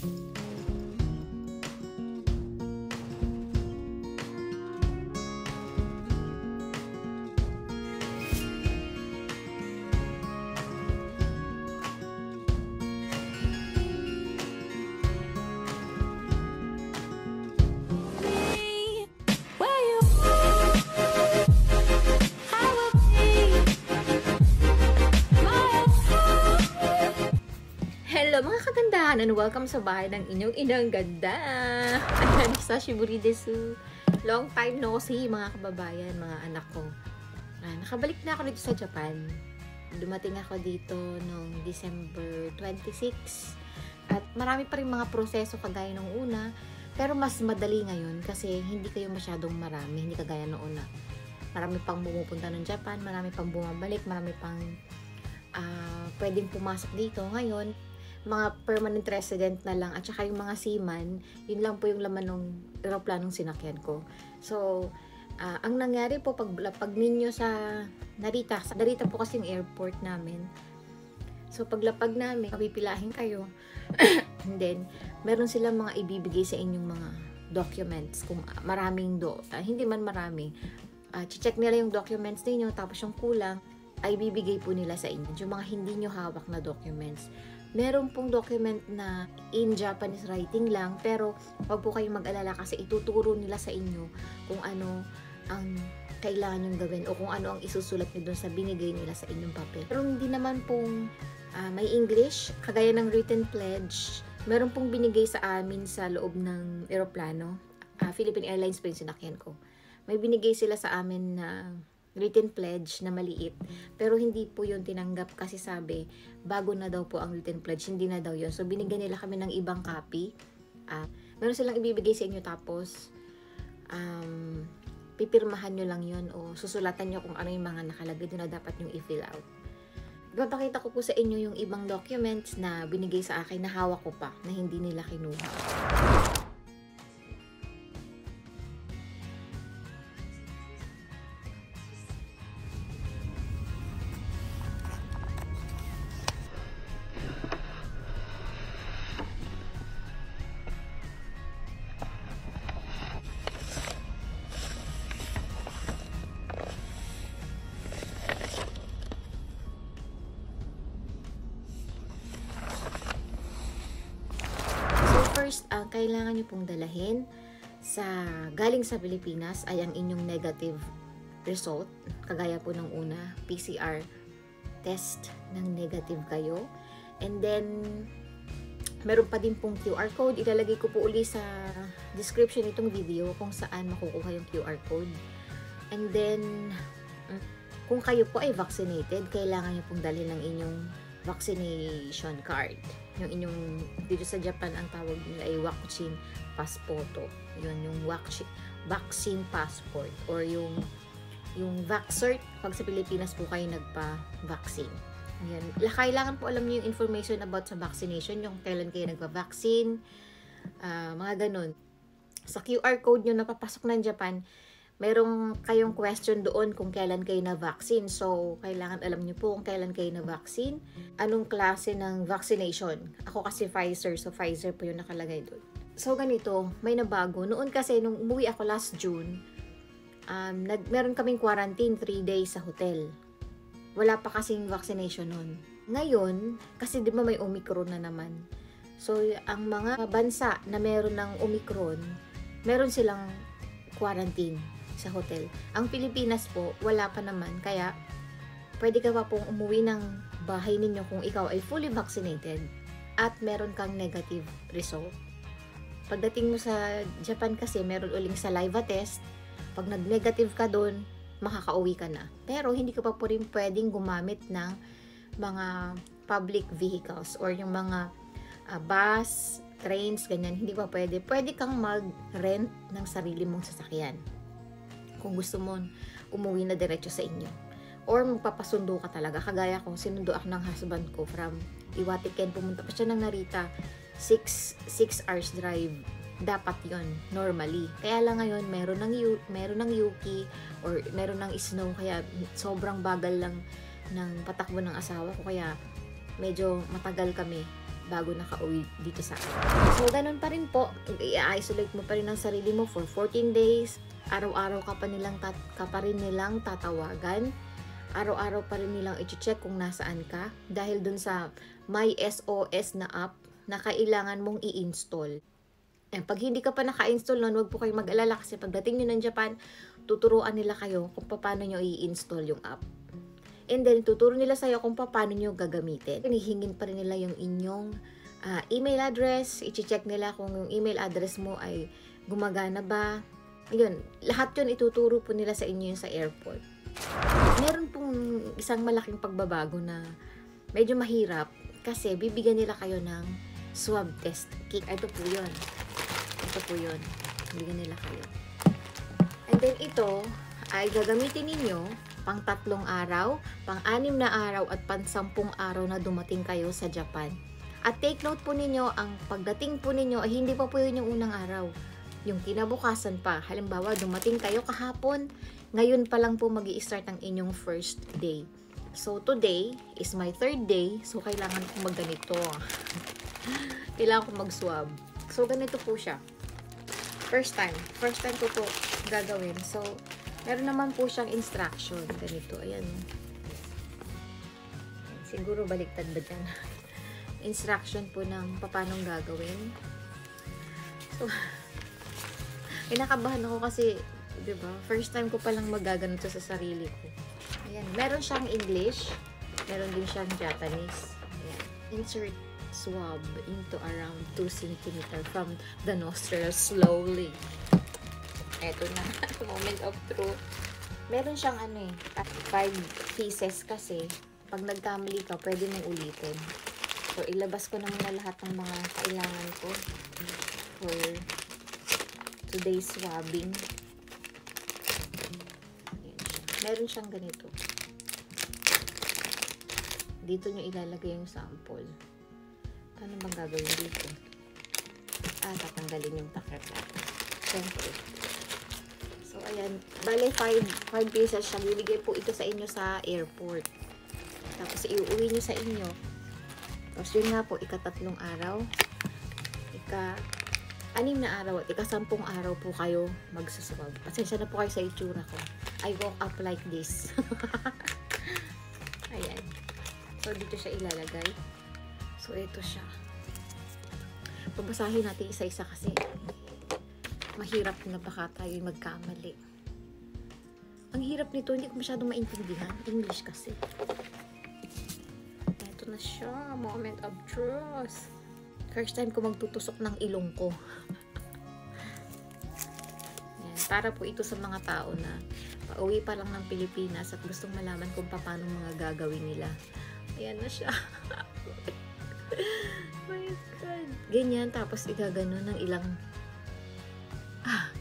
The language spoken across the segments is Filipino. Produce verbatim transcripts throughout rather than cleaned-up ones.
Hello mga kagandahan and welcome sa bahay ng inyong inang ganda. Ayan, sashiburi desu. Long time no see mga kababayan, mga anak ko. Ah, nakabalik na ako dito sa Japan. Dumating ako dito noong December twenty-six. At marami pa rin mga proseso kagaya nung una. Pero mas madali ngayon kasi hindi kayo masyadong marami, hindi kagaya noong una. Marami pang pumupunta ng Japan, marami pang bumabalik, marami pang uh, pwedeng pumasok dito. Ngayon, mga permanent resident na lang at saka yung mga seaman, yun lang po yung laman ng aeroplanong sinakyan ko. So, uh, ang nangyari po pag lapag ninyo sa Narita, sa Narita po kasi yung airport namin. So, paglapag namin, kapipilahin kayo. And then, meron silang mga ibibigay sa inyong mga documents. Kung maraming do, uh, hindi man marami. Uh, check nila yung documents ninyo, tapos yung kulang, ay bibigay po nila sa inyo. Yung mga hindi nyo hawak na documents. Meron pong document na in Japanese writing lang, pero wag po kayong mag-alala kasi ituturo nila sa inyo kung ano ang kailangan yung gawin o kung ano ang isusulat nyo doon sa binigay nila sa inyong papel. Pero hindi naman pong uh, may English, kagaya ng written pledge, meron pong binigay sa amin sa loob ng eroplano. Uh, Philippine Airlines po yung sinakyan ko. May binigay sila sa amin na written pledge na maliit, pero hindi po yun tinanggap kasi sabi, bago na daw po ang written pledge, hindi na daw yun. So, binigyan nila kami ng ibang copy. Uh, meron silang ibibigay sa inyo tapos, um, pipirmahan nyo lang yun o susulatan nyo kung ano yung mga nakalagay doon na dapat nyo i-fill out. Ipapakita ko po sa inyo yung ibang documents na binigay sa akin na hawak ko pa, na hindi nila kinuha. First, ang kailangan nyo pong dalahin sa galing sa Pilipinas ay ang inyong negative result. Kagaya po ng una, P C R test ng negative kayo. And then, meron pa din pong Q R code. Ilalagay ko po uli sa description itong video kung saan makukuha yung Q R code. And then, kung kayo po ay vaccinated, kailangan nyo pong dalhin ng inyong vaccination card. Yung inyong, dito sa Japan, ang tawag nila ay vaccine passporto. Yun, yung vaccine, vaccine passport. Or yung, yung vaccert, pag sa Pilipinas po kayo nagpa-vaccine. Yan. Kailangan po alam niyo yung information about sa vaccination, yung kailan kayo nagpa-vaccine, uh, mga ganun. Sa Q R code nyo napapasok ng Japan, merong kayong question doon kung kailan kayo na-vaccine. So, kailangan alam niyo po kung kailan kayo na-vaccine. Anong klase ng vaccination. Ako kasi Pfizer, so Pfizer po yung nakalagay doon. So, ganito, may nabago. Noon kasi, nung umuwi ako last June, um, nag, meron kaming quarantine three days sa hotel. Wala pa kasing vaccination noon. Ngayon, kasi di ba may Omicron na naman. So, ang mga bansa na meron ng Omicron, meron silang quarantine sa hotel. Ang Pilipinas po, wala pa naman. Kaya, pwede ka pa pong umuwi ng bahay ninyo kung ikaw ay fully vaccinated at meron kang negative result. Pagdating mo sa Japan kasi, meron uling saliva test. Pag nag-negative ka doon, makakauwi ka na. Pero, hindi ka pa po rin pwedeng gumamit ng mga public vehicles or yung mga uh, bus, trains, ganyan. Hindi pa pwede. Pwede kang mag-rent ng sarili mong sasakyan. Kung gusto mo umuwi na diretso sa inyo. Or magpapasundo ka talaga. Kagaya ko, sinundo ako ng husband ko from Iwatiken. Pumunta pa siya ng Narita. six hours drive. Dapat yon normally. Kaya lang ngayon, meron ng, meron ng yuki or meron ng snow. Kaya sobrang bagal lang ng patakbo ng asawa ko. Kaya medyo matagal kami bago nakauwi dito sa akin. So, ganun pa rin po. I-isolate mo pa rin ang sarili mo for fourteen days. Araw-araw ka pa, nilang tat ka pa rin nilang tatawagan. Araw-araw pa rin nilang i-check kung nasaan ka. Dahil dun sa may S O S na app na kailangan mong i-install. And pag hindi ka pa naka-install nun, huwag po kayong mag-alala kasi pagdating nyo ng Japan, tuturuan nila kayo kung paano nyo i-install yung app. And then, tuturo nila sa'yo kung paano nyo gagamitin. Hinihingin pa rin nila yung inyong uh, email address. I-check nila kung yung email address mo ay gumagana ba. Yun, lahat yun ituturo po nila sa inyo yung sa airport. Meron pong isang malaking pagbabago na medyo mahirap kasi bibigyan nila kayo ng swab test kit. Ito po yun. Ito po yun. Bibigyan nila kayo. And then ito ay gagamitin ninyo pang tatlong araw, pang anim na araw at pang sampung araw na dumating kayo sa Japan. At take note po ninyo, ang pagdating po ninyo ay hindi pa po yun yung unang araw. Yung kinabukasan pa. Halimbawa, dumating kayo kahapon, ngayon pa lang po mag-i-start ang inyong first day. So, today is my third day. So, kailangan ko magganito. Kailangan ko mag-swab. So, ganito po siya. First time. First time ko po gagawin. So, meron naman po siyang instruction. Ganito. Ayan. Siguro baliktad ba dyan? Instruction po ng paano gagawin. So, kinakabahan ako kasi, diba? First time ko palang magaganito sa sarili ko. Ayan. Meron siyang English. Meron din siyang Japanese. Ayan. Insert swab into around two centimeters from the nostril slowly. Eto na. Moment of truth. Meron siyang ano eh. Five pieces kasi. Pag nagkamali ka, pwede mong ulitin. So, ilabas ko na muna lahat ng mga kailangan ko for today's swabbing. Meron siyang ganito. Dito nyo ilalagay yung sample. Paano bang gagawin dito? Ah, tatanggalin yung takip. Siyempre. So, ayan. Bale, five, five pieces siya. Liligay po ito sa inyo sa airport. Tapos, iuwi nyo sa inyo. Tapos, yun nga po, ikatatlong araw. Ika, anim na araw at ikasampung araw po kayo magsuswab. Pasensya na po kayo sa itsura ko. I woke up like this. Ayan. So, dito siya ilalagay. So, ito siya. Pabasahin natin isa-isa kasi mahirap na baka tayo magkamali. Ang hirap nito, hindi ko masyadong maintindihan. English kasi. Ito na siya. Moment of truth. First time ko magtutusok ng ilong ko. Yan. Para po ito sa mga tao na pauwi pa lang ng Pilipinas at gustong malaman kung paano mga gagawin nila. Ayan na siya. Oh my God. Ganyan. Tapos igagano ng ilang ah.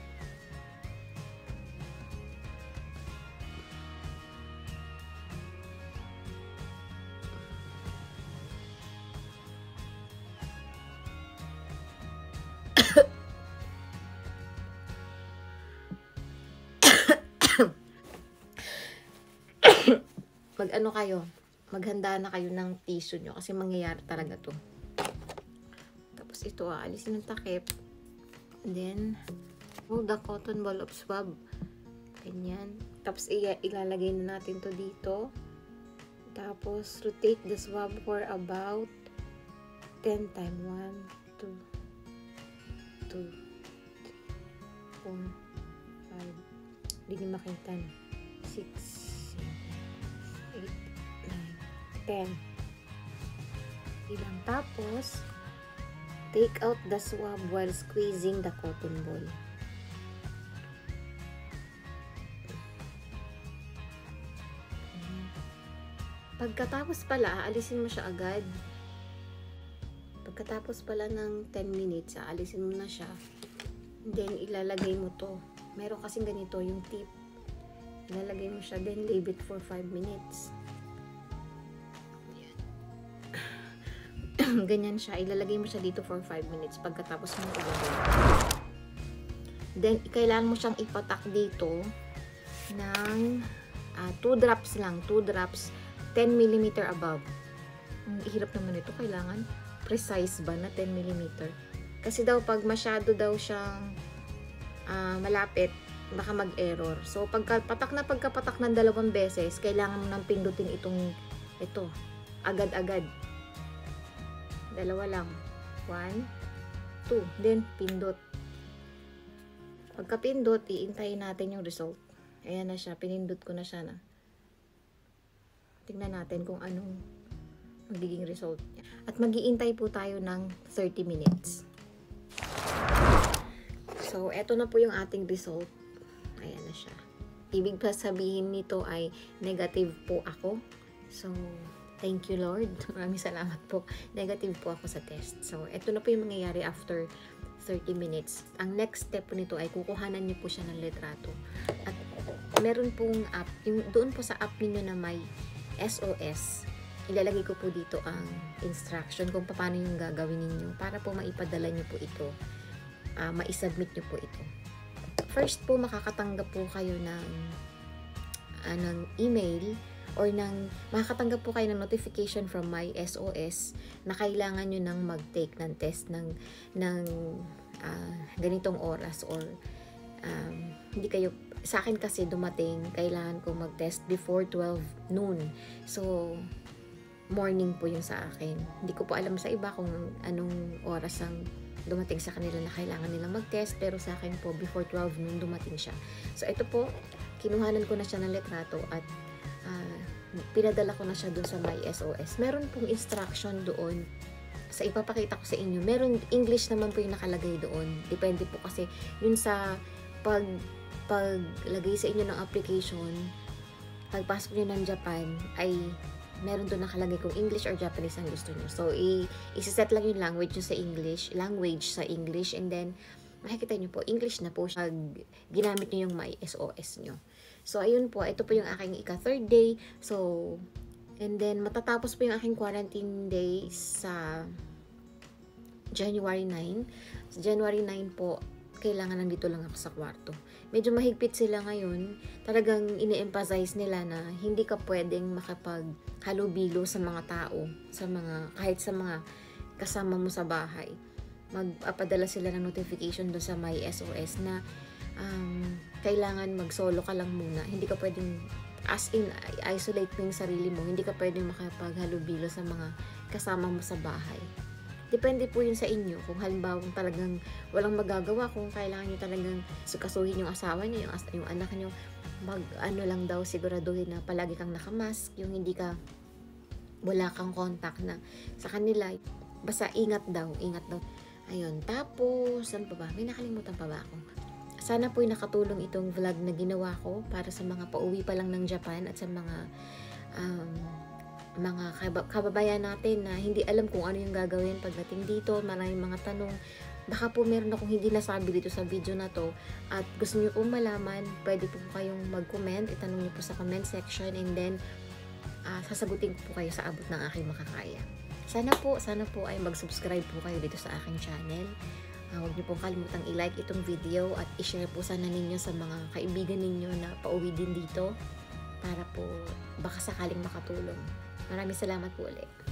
Mag-ano kayo, maghanda na kayo ng tissue nyo kasi mangyayari talaga to. Tapos ito, aalisin ng takip. And then, oh, the cotton ball of swab. Ganyan. Tapos ilalagay na natin to dito. Tapos, rotate the swab for about ten times. one, two, two, four, five. Hindi niyo makita. six, eight, nine, ten. Ilang. Tapos, take out the swab while squeezing the cotton ball. Pagkatapos pala, aalisin mo siya agad. Pagkatapos pala ng ten minutes, aalisin mo na siya. Then, ilalagay mo to. Meron kasing ganito, yung tip. Ilalagay mo siya, then leave it for five minutes. Ganyan siya. Ilalagay mo siya dito for five minutes pagkatapos mo ilagay. Then, kailangan mo siyang ipatak dito ng two drops lang. two drops, ten millimeters above. Ang hirap naman ito. Kailangan precise ba na ten millimeter. Kasi daw pag masyado daw siyang uh, malapit, baka mag-error. So pagka patak na pagkapatak ng dalawang beses, kailangan mo nang pindutin itong ito agad-agad. Dalawa lang. One, two. Then pindot. Pagka pindot, iintayin natin yung result. Ayan na siya. Pinindot ko na siya na. Tingnan natin kung anong magiging result niya. At mag-iintay po tayo ng thirty minutes. So, eto na po yung ating result. Ayan na siya. Ibig pa sabihin nito ay negative po ako. So, thank you Lord. Maraming salamat po. Negative po ako sa test. So, eto na po yung mangyayari after thirty minutes. Ang next step po nito ay kukuhanan niyo po siya ng litrato. At meron pong app. Yung, doon po sa app niyo na may S O S. Ilalagay ko po dito ang instruction kung paano yung gagawin ninyo para po maipadala nyo po ito, uh, maisubmit nyo po ito. First po, makakatanggap po kayo ng, uh, ng email or ng, makakatanggap po kayo ng notification from my S O S na kailangan nyo nang mag-take ng test ng, ng uh, ganitong oras or um, hindi kayo. Sa akin kasi dumating, kailangan ko mag-test before twelve noon. So, morning po yung sa akin. Hindi ko po alam sa iba kung anong oras ang dumating sa kanila na kailangan nilang mag-test. Pero sa akin po, before twelve noon dumating siya. So, ito po, kinuhanan ko na siya ng litrato at uh, pinadala ko na siya dun sa my S O S. Meron pong instruction doon sa ipapakita ko sa inyo. Meron English naman po yung nakalagay doon. Depende po kasi yun sa pag paglagay sa inyo ng application, pagpasok nyo ng Japan, ay meron doon nakalagay kung English or Japanese ang gusto nyo. So, i-set lang yung language nyo sa English, language sa English, and then, makikita nyo po, English na po siya, ginamit nyo yung my S O S nyo. So, ayun po, ito po yung aking ika-third day. So, and then, matatapos po yung aking quarantine days sa January ninth. Sa January ninth po, kailangan nandito lang ako sa kwarto. Medyo mahigpit sila ngayon. Talagang ini-emphasize nila na hindi ka pwedeng makapaghalubilo sa mga tao, sa mga, kahit sa mga kasama mo sa bahay. Magpapadala sila ng notification doon sa my S O S na um, kailangan mag-solo ka lang muna. Hindi ka pwedeng, as in, isolate mo yung sarili mo. Hindi ka pwedeng makapaghalubilo sa mga kasama mo sa bahay. Depende po yun sa inyo. Kung halimbawa talagang walang magagawa, kung kailangan nyo talagang sukasuhin yung asawa nyo, yung, yung anak nyo, mag ano lang daw, siguraduhin na palagi kang nakamask, yung hindi ka, wala kang contact na sa kanila. Basta ingat daw, ingat daw. Ayun, tapos, ano pa ba? May nakalimutan pa ba ako? Sana po'y nakatulong itong vlog na ginawa ko para sa mga pauwi pa lang ng Japan at sa mga um, mga kababayan natin na hindi alam kung ano yung gagawin pagdating dito, maraming mga tanong. Baka po meron akong hindi nasabi dito sa video na to at gusto niyo pong malaman, pwede po, po kayong mag-comment, itanong niyo po sa comment section, and then uh, sasagutin ko po kayo sa abot ng aking makakaya. Sana po, sana po ay mag-subscribe po kayo dito sa aking channel. Uh, huwag niyo pong kalimutang i-like itong video at i-share po sana ninyo sa mga kaibigan ninyo na pauwi din dito para po baka sakaling makatulong. Maraming salamat po ulit.